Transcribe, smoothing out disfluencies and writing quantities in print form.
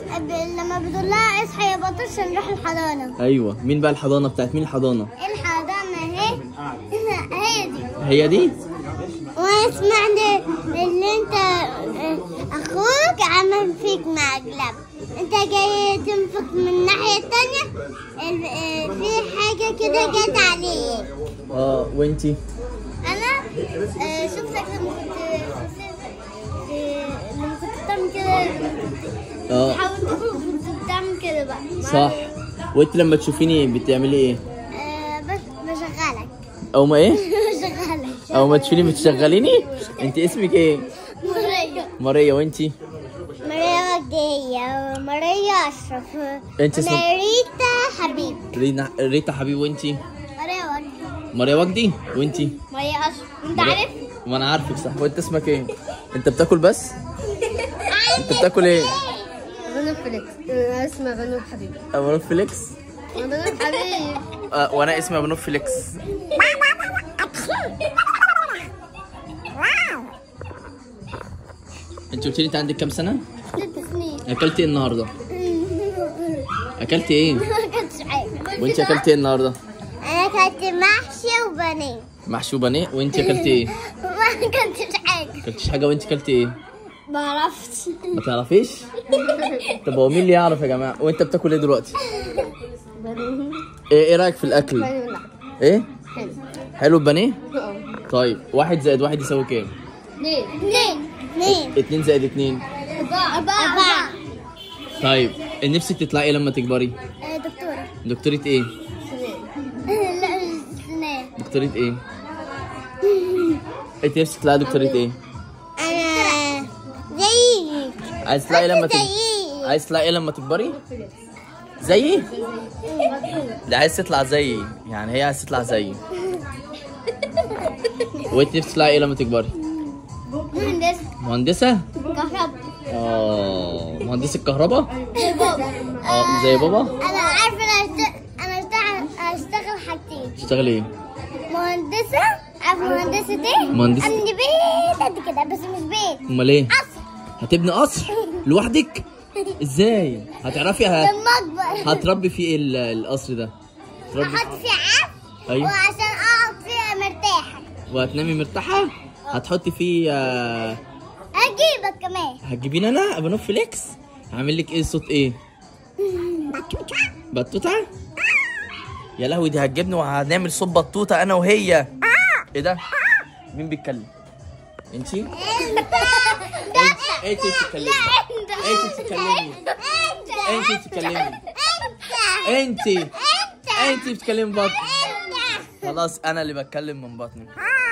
لما بتقول لها اصحي يا بطش نروح الحضانه. ايوه، مين بقى الحضانه؟ بتاعت مين الحضانه؟ الحضانه اهي. هي دي. هي دي. وانا سمعت اللي انت اخوك عمل فيك مقلب، انت جاي تنفق من الناحيه التانيه، في حاجه كده جت عليك. وانتي؟ انا شفتك لما كنت بتعمل كده. حاولت كنت بتعمل كده بقى. صح. وانت لما تشوفيني بتعملي ايه؟ بس بشغلك. او ما ايه؟ بشغلك. او ما تشوفيني بتشغليني؟ انت اسمك ايه؟ ماريا. ماريا. وانتي؟ ماريا وجدية وماريا أشرف. انت اسمك؟ ريتا حبيب. ريتا حبيب. وانتي؟ ماريا وجدي. ماريا وجدي. وانتي؟ ماريا أشرف. انت عارف؟ ما انا عارفك صح. وانت اسمك ايه؟ انت بتاكل بس؟ انت بتاكل ايه؟ بنو فليكس. انا اسمي بنو حبيب. بنو فليكس. بنو حبيب. وانا اسمي بنو فليكس. انت قلت لي انت عندك كام سنه؟ 6 سنين. اكلت ايه النهارده؟ اكلت ايه؟ ما كنتش عارف. وانت اكلت ايه النهارده؟ أنا أكلت محشي وبانيه. محشي وبانيه. وانت اكلت ايه؟ ما كنتش عارف. اكلتش حاجه. وانت اكلت ايه؟ ما عرفتش. ما تعرفيش؟ طب هو مين اللي يعرف يا جماعه؟ وانت بتاكل ايه دلوقتي؟ ايه رايك في الاكل؟ ايه؟ حلو. حلو البانيه؟ طيب 1 زائد 1 يساوي كام؟ 2. 2 زائد 2. 4. طيب نفسك تطلعي ايه لما تكبري؟ دكتورة. دكتورة ايه؟ لا سنان. دكتورة ايه؟ انت نفسك تطلعي دكتورة ايه؟ أنا زيك. عايز تطلعي لما زيي. عايز تطلعي ايه لما تكبري؟ زيي؟ ده عايز تطلع زيي، يعني هي عايز تطلع زيي. وانت نفسك تطلعي ايه لما تكبري؟ مهندس مهندسة؟ كهرباء. مهندسة كهرباء؟ زي بابا. زي بابا؟ أنا عارفة أنا أشتغل حاجتين. تشتغلي ايه؟ مهندسة. عارفة مهندسة ايه؟ مهندسة. أبني بيت قد كده بس مش بيت. امال ايه؟ قصر. هتبني قصر لوحدك؟ ازاي؟ هتعرفي لما أكبر هتربي فيه ايه القصر ده؟ أحط فيه عفش. ايوه. وعشان أقعد فيها مرتاحة. وهتنامي مرتاحة؟ هتحطي فيه هجيبك كمان. هتجيبيني انا بنو فليكس؟ هعمل لك ايه؟ صوت ايه؟ بطوطة؟ يا لهوي دي هتجيبني وهنعمل صوت بطوطة انا وهي. ايه ده؟ مين بيتكلم؟ انتي؟ انتي بتتكلمي. انتي بتتكلمي. انتي بتتكلمي. انتي بتتكلمي بطن. خلاص انا اللي بتكلم من بطني.